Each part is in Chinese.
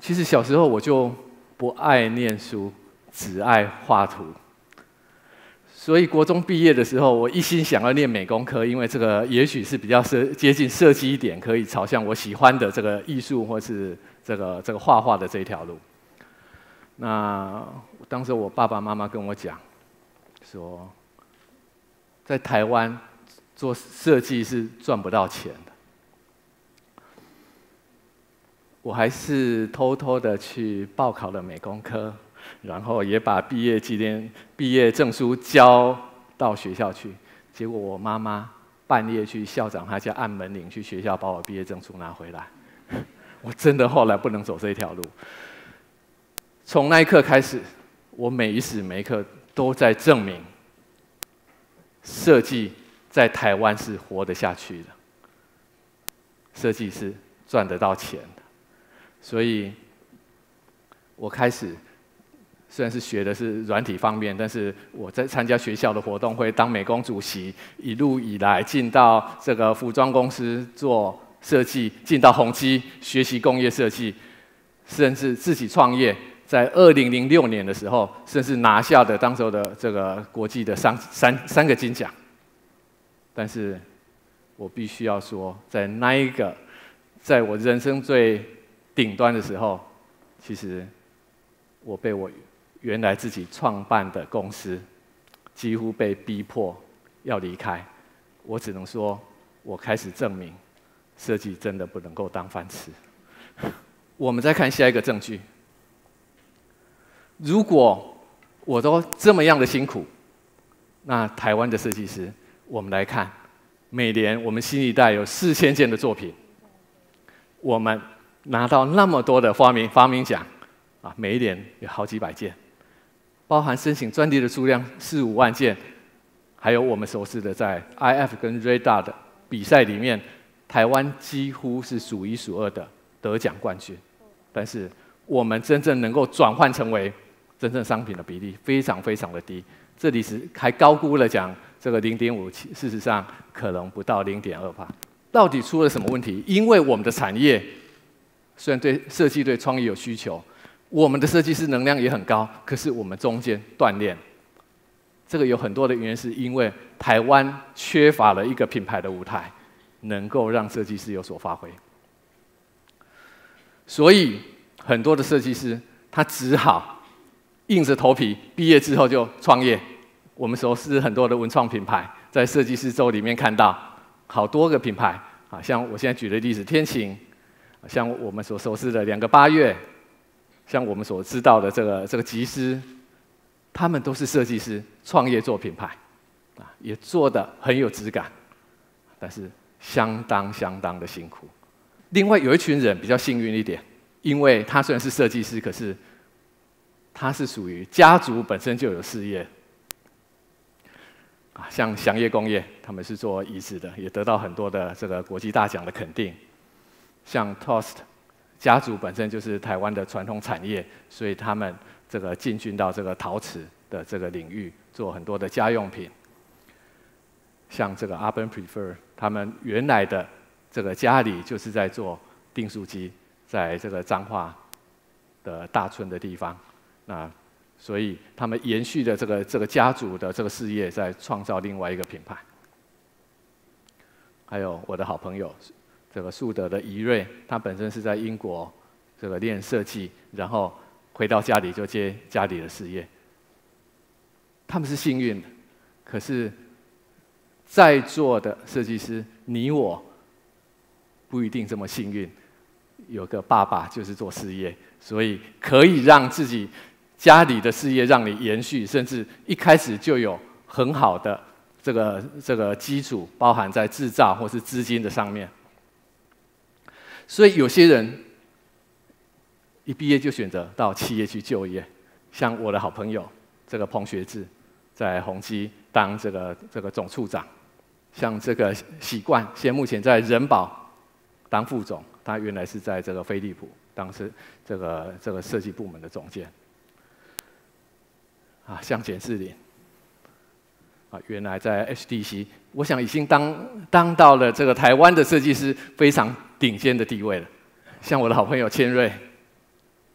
其实小时候我就不爱念书，只爱画图。所以国中毕业的时候，我一心想要念美工科，因为这个也许是比较接近设计一点，可以朝向我喜欢的这个艺术或是这个画画的这一条路。那当时我爸爸妈妈跟我讲说，在台湾做设计是赚不到钱的。我还是偷偷的去报考了美工科，然后也把毕业证书交到学校去。结果我妈妈半夜去校长他家按门铃，去学校把我毕业证书拿回来。我真的后来不能走这条路。从那一刻开始，我每一时每一刻都在证明，设计在台湾是活得下去的，设计是赚得到钱的。所以，我开始虽然是学的是软体方面，但是我在参加学校的活动会当美工主席，一路以来进到这个服装公司做设计，进到宏基学习工业设计，甚至自己创业。在2006年的时候，甚至拿下的当时的这个国际的三个金奖。但是，我必须要说，在那一个，在我人生最顶端的时候，其实我被我原来自己创办的公司几乎被逼迫要离开。我只能说，我开始证明，设计真的不能够当饭吃。我们再看下一个证据。如果我都这么样的辛苦，那台湾的设计师，我们来看，每年我们新一代有4000件的作品，我们拿到那么多的发明奖，啊，每一年有好几百件，包含申请专利的数量4、5万件，还有我们熟悉的在 IF 跟 Radar 的比赛里面，台湾几乎是数1数2的得奖冠军，但是我们真正能够转换成为真正商品的比例非常非常的低，这里是还高估了讲这个0.5，事实上可能不到0.2%。到底出了什么问题？因为我们的产业虽然对设计对创意有需求，我们的设计师能量也很高，可是我们中间断裂。这个有很多的原因，是因为台湾缺乏了一个品牌的舞台，能够让设计师有所发挥。所以很多的设计师他只好硬着头皮，毕业之后就创业。我们熟悉很多的文创品牌，在设计师周里面看到好多个品牌啊，像我现在举的例子，天晴，像我们所熟悉的2个8月，像我们所知道的这个吉斯，他们都是设计师创业做品牌，啊，也做得很有质感，但是相当的辛苦。另外有一群人比较幸运一点，因为他虽然是设计师，可是他是属于家族本身就有事业，啊，像祥业工业，他们是做椅子的，也得到很多的这个国际大奖的肯定。像 Toast 家族本身就是台湾的传统产业，所以他们这个进军到这个陶瓷的这个领域，做很多的家用品。像这个 Urban Prefer， 他们原来的这个家里就是在做订书机，在这个彰化的大村的地方。那所以他们延续的这个家族的这个事业，在创造另外一个品牌。还有我的好朋友，这个树德的怡瑞，他本身是在英国这个练设计，然后回到家里就接家里的事业。他们是幸运的，可是在座的设计师，你我不一定这么幸运。有个爸爸就是做事业，所以可以让自己家里的事业让你延续，甚至一开始就有很好的这个基础，包含在制造或是资金的上面。所以有些人一毕业就选择到企业去就业，像我的好朋友这个彭学志，在宏基当这个总处长，像这个喜冠，现在目前在人保当副总，他原来是在这个飞利浦当时这个设计部门的总监。啊，像简士林，啊，原来在 HTC， 我想已经当到了这个台湾的设计师非常顶尖的地位了。像我的好朋友千瑞，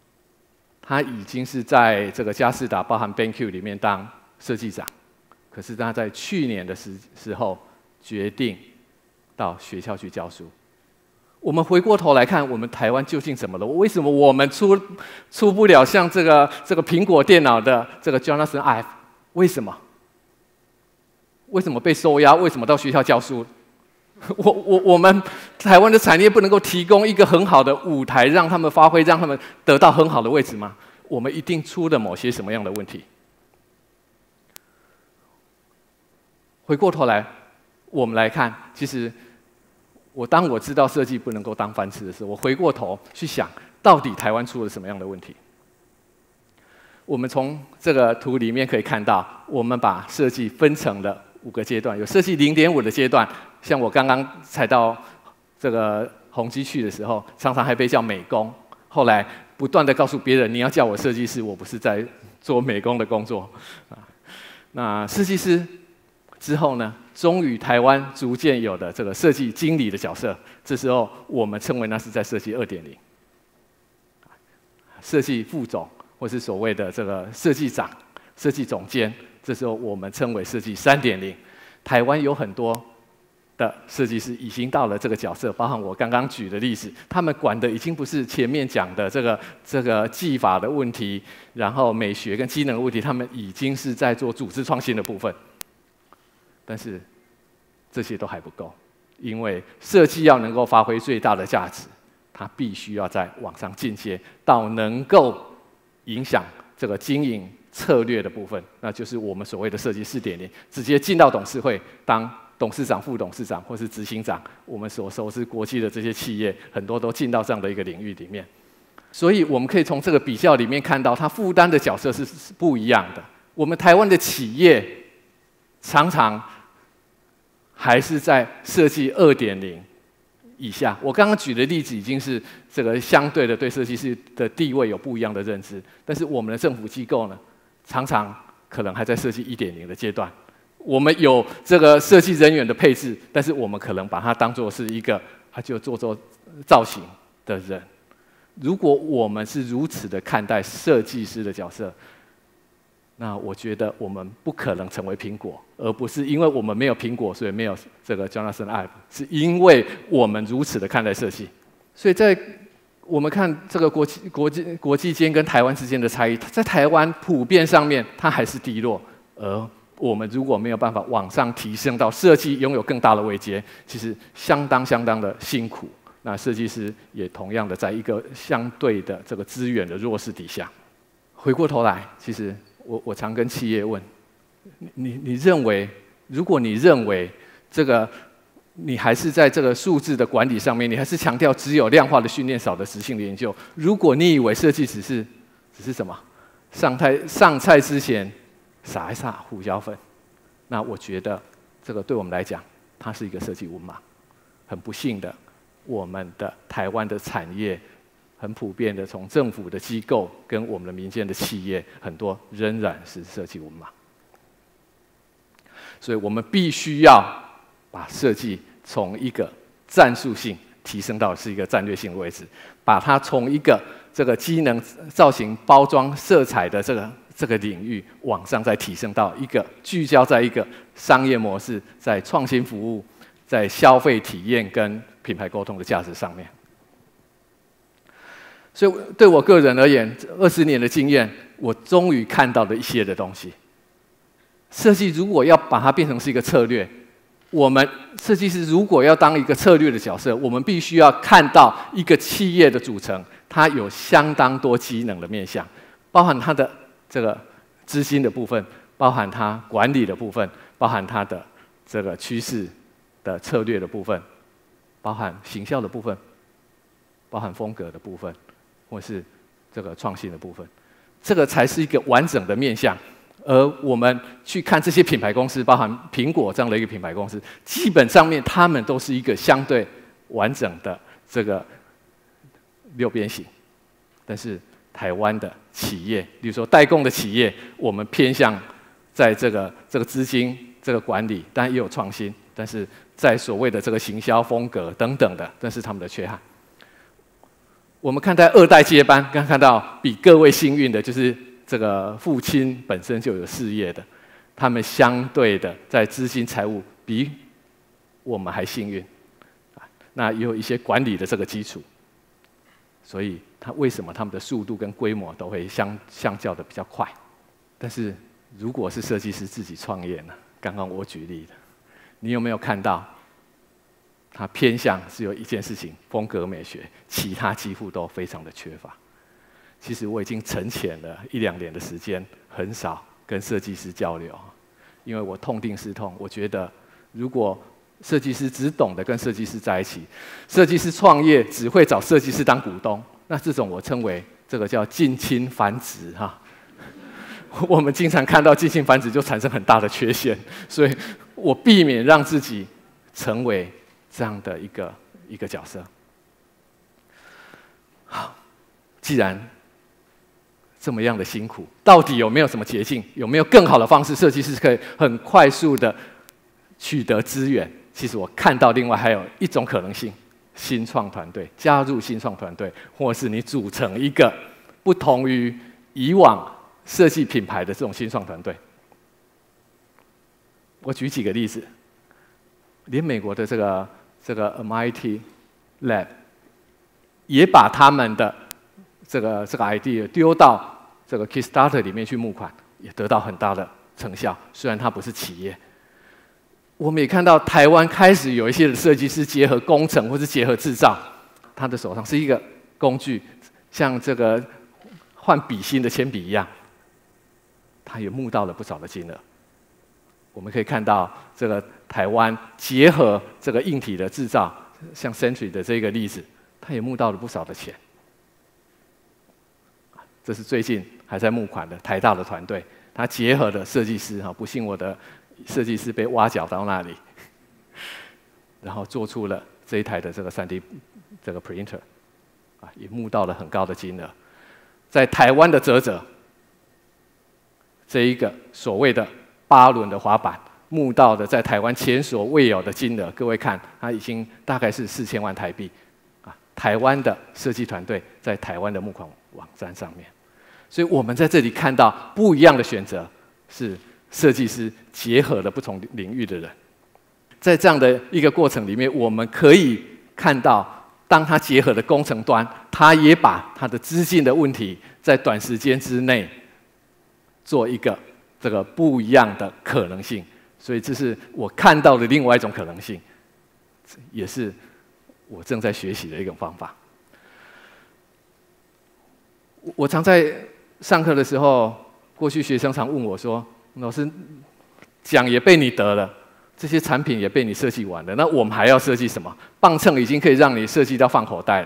他已经是在这个佳士达包含 BenQ 里面当设计长，可是他在去年的时候决定到学校去教书。我们回过头来看，我们台湾究竟怎么了？为什么我们出不了像这个苹果电脑的这个 Jonathan Ive？ 为什么？为什么被收押？为什么到学校教书？我们台湾的产业不能够提供一个很好的舞台，让他们发挥，让他们得到很好的位置吗？我们一定出了某些什么样的问题？回过头来，我们来看，其实当我知道设计不能够当饭吃的时候，我回过头去想，到底台湾出了什么样的问题？我们从这个图里面可以看到，我们把设计分成了5个阶段，有设计0.5的阶段，像我刚刚才到这个宏基去的时候，常常还被叫美工，后来不断的告诉别人，你要叫我设计师，我不是在做美工的工作。那设计师之后呢，终于台湾逐渐有了这个设计经理的角色，这时候我们称为那是在设计2.0，设计副总或是所谓的这个设计长、设计总监，这时候我们称为设计3.0。台湾有很多的设计师已经到了这个角色，包含我刚刚举的例子，他们管的已经不是前面讲的这个技法的问题，然后美学跟机能的问题，他们已经是在做组织创新的部分。但是这些都还不够，因为设计要能够发挥最大的价值，它必须要再往上进阶到能够影响这个经营策略的部分，那就是我们所谓的设计4.0，直接进到董事会当董事长、副董事长或是执行长。我们所熟知国际的这些企业，很多都进到这样的一个领域里面。所以我们可以从这个比较里面看到，它负担的角色是不一样的。我们台湾的企业常常还是在设计2.0以下。我刚刚举的例子已经是这个相对的对设计师的地位有不一样的认知，但是我们的政府机构呢，常常可能还在设计1.0的阶段。我们有这个设计人员的配置，但是我们可能把它当作是一个就做造型的人。如果我们是如此的看待设计师的角色，那我觉得我们不可能成为苹果，而不是因为我们没有苹果，所以没有这个 Jonathan Ive， 是因为我们如此的看待设计。所以在我们看这个国际间跟台湾之间的差异，在台湾普遍上面它还是低落，而我们如果没有办法往上提升到设计拥有更大的位阶，其实相当的辛苦。那设计师也同样的在一个相对的这个资源的弱势底下。回过头来，其实我常跟企业问，你认为，如果你认为这个你还是在这个数字的管理上面，你还是强调只有量化的训练，少的质性的研究。如果你以为设计只是什么上菜之前撒一撒胡椒粉，那我觉得这个对我们来讲，它是一个设计文盲。很不幸的，我们的台湾的产业很普遍的，从政府的机构跟我们的民间的企业，很多仍然是设计文盲。所以我们必须要把设计从一个战术性提升到是一个战略性的位置，把它从一个这个机能、造型、包装、色彩的这个领域往上再提升到一个聚焦在一个商业模式、在创新服务、在消费体验跟品牌沟通的价值上面。所以对我个人而言，20年的经验，我终于看到了一些的东西。设计如果要把它变成是一个策略，我们设计师如果要当一个策略的角色，我们必须要看到一个企业的组成，它有相当多机能的面向，包含它的这个资金的部分，包含它管理的部分，包含它的这个趋势的策略的部分，包含行销的部分，包含风格的部分，或是这个创新的部分，这个才是一个完整的面向。而我们去看这些品牌公司，包含苹果这样的一个品牌公司，基本上面他们都是一个相对完整的这个6边形。但是台湾的企业，比如说代工的企业，我们偏向在这个资金、这个管理，当然也有创新，但是在所谓的这个行销风格等等的，这是他们的缺憾。 我们看待二代接班，刚看到比各位幸运的就是这个父亲本身就有事业的，他们相对的在资金财务比我们还幸运，那也有一些管理的这个基础，所以为什么他们的速度跟规模都会相较的比较快？但是如果是设计师自己创业呢？刚刚我举例的，你有没有看到？他偏向只有一件事情，风格美学，其他几乎都非常的缺乏。其实我已经沉潜了1-2年的时间，很少跟设计师交流，因为我痛定思痛，我觉得如果设计师只懂得跟设计师在一起，设计师创业只会找设计师当股东，那这种我称为这个叫近亲繁殖哈。我们经常看到近亲繁殖就产生很大的缺陷，所以我避免让自己成为这样的一个角色。好，既然这么样的辛苦，到底有没有什么捷径？有没有更好的方式，设计师可以很快速的取得资源？其实我看到另外还有一种可能性：新创团队，加入新创团队，或是你组成一个不同于以往设计品牌的这种新创团队。我举几个例子，连美国的这个 MIT Lab 也把他们的这个 idea 丢到这个 Kickstarter 里面去募款，也得到很大的成效。虽然它不是企业，我们也看到台湾开始有一些的设计师结合工程或是结合制造，他的手上是一个工具，像这个换笔芯的铅笔一样，他也募到了不少的金额。我们可以看到，这个台湾结合这个硬体的制造，像 Century 的这个例子，它也募到了不少的钱。这是最近还在募款的台大的团队，他结合了设计师哈，不幸我的设计师被挖角到那里，然后做出了这一台的这个3D 这个 printer， 也募到了很高的金额。在台湾的嘖，这一个所谓的8轮的滑板，募到的在台湾前所未有的金额，各位看，它已经大概是4000万台币，台湾的设计团队在台湾的募款网站上面，所以我们在这里看到不一样的选择，是设计师结合了不同领域的人，在这样的一个过程里面，我们可以看到，当他结合了工程端，他也把他的资金的问题在短时间之内做一个这个不一样的可能性，所以这是我看到的另外一种可能性，也是我正在学习的一种方法。我常在上课的时候，过去学生常问我说：“老师，奖也被你得了，这些产品也被你设计完了，那我们还要设计什么？磅秤已经可以让你设计到放口袋了。”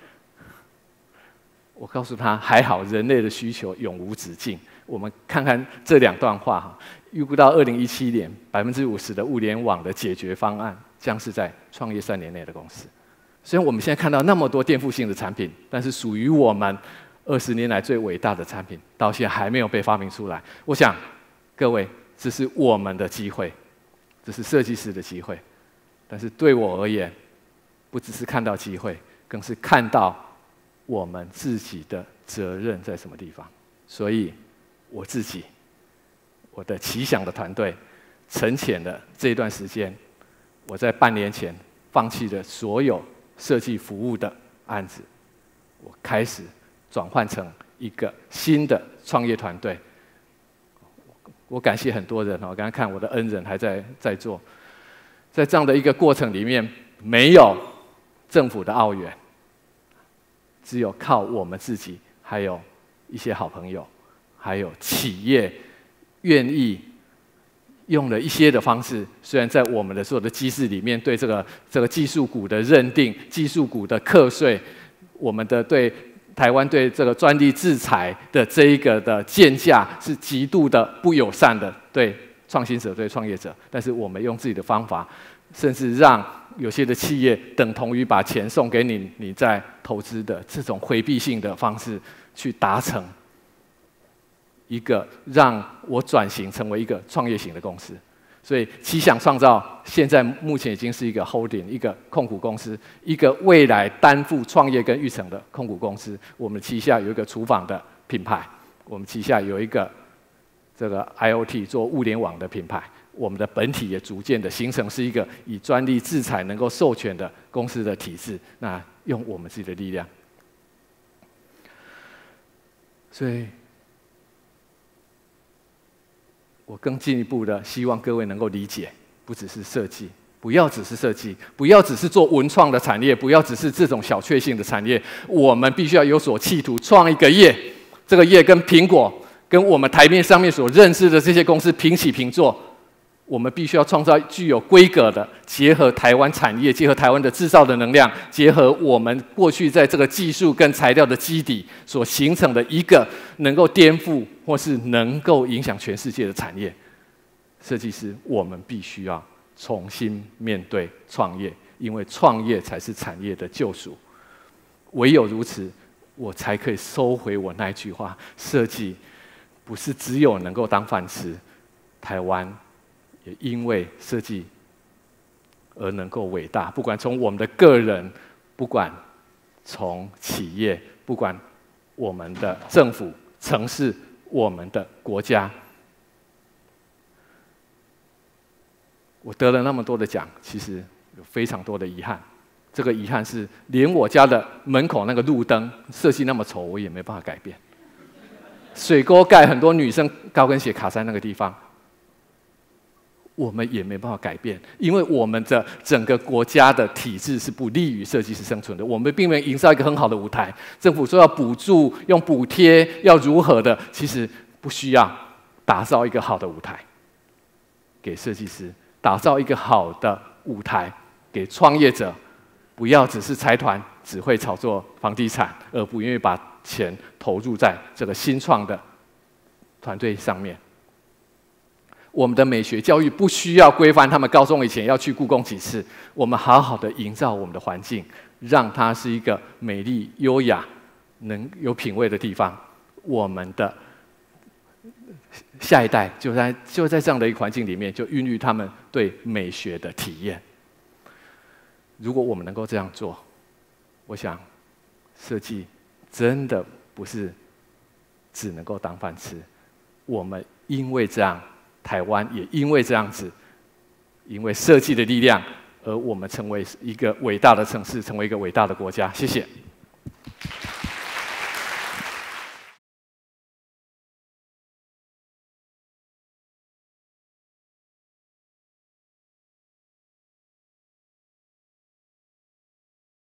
我告诉他，还好人类的需求永无止境。我们看看这2段话哈，预估到2017年50%的物联网的解决方案将是在创业3年内的公司。虽然我们现在看到那么多颠覆性的产品，但是属于我们20年来最伟大的产品，到现在还没有被发明出来。我想，各位，这是我们的机会，这是设计师的机会。但是对我而言，不只是看到机会，更是看到我们自己的责任在什么地方。所以，我自己，我的奇想的团队，沉潜的这一段时间，我在半年前放弃了所有设计服务的案子，我开始转换成一个新的创业团队。我感谢很多人，我刚刚看我的恩人还在做，在这样的一个过程里面，没有政府的澳元，只有靠我们自己，还有一些好朋友，还有企业愿意用了一些的方式，虽然在我们的所有的机制里面，对这个技术股的认定、技术股的课税，我们的对台湾对这个专利制裁的这一个的建价是极度的不友善的，对创新者、对创业者。但是我们用自己的方法，甚至让有些的企业等同于把钱送给你，你在投资的这种回避性的方式，去达成一个让我转型成为一个创业型的公司。 所以奇想创造现在目前已经是一个 holding， 一个控股公司，一个未来担负创业跟育成的控股公司。我们旗下有一个厨房的品牌，我们旗下有一个这个 IoT 做物联网的品牌。我们的本体也逐渐的形成是一个以专利制裁能够授权的公司的体制。那用我们自己的力量，所以我更进一步的希望各位能够理解，不只是设计，不要只是设计，不要只是做文创的产业，不要只是这种小确幸的产业，我们必须要有所企图，创一个业。这个业跟苹果、跟我们台面上面所认识的这些公司平起平坐。我们必须要创造具有规格的，结合台湾产业，结合台湾的制造的能量，结合我们过去在这个技术跟材料的基底所形成的一个能够颠覆或是能够影响全世界的产业。设计师，我们必须要重新面对创业，因为创业才是产业的救赎。唯有如此，我才可以收回我那句话：设计不是只有能够当饭吃，台湾也因为设计而能够伟大。不管从我们的个人，不管从企业，不管我们的政府、城市、我们的国家。我得了那么多的奖，其实有非常多的遗憾。这个遗憾是连我家的门口那个路灯设计那么丑，我也没办法改变。水沟盖很多女生高跟鞋卡在那个地方，我们也没办法改变，因为我们的整个国家的体制是不利于设计师生存的。我们并没有营造一个很好的舞台。政府说要补助、用补贴，要如何的，其实不需要打造一个好的舞台给设计师，打造一个好的舞台给创业者。不要只是财团只会炒作房地产，而不愿意把钱投入在这个新创的团队上面。我们的美学教育不需要规范他们高中以前要去故宫几次，我们好好的营造我们的环境，让它是一个美丽、优雅、能有品味的地方。我们的下一代就在这样的一个环境里面，就孕育他们对美学的体验。如果我们能够这样做，我想设计真的不是只能够当饭吃。我们因为这样，台湾也因为这样子，因为设计的力量，而我们成为一个伟大的城市，成为一个伟大的国家。谢谢。